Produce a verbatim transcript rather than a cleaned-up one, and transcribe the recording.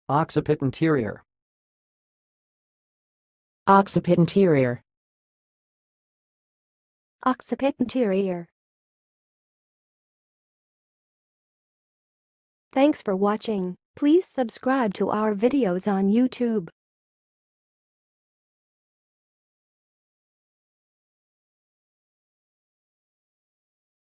Occipit anterior. Occipit anterior. Occipit anterior. Thanks for watching. Please subscribe to our videos on YouTube.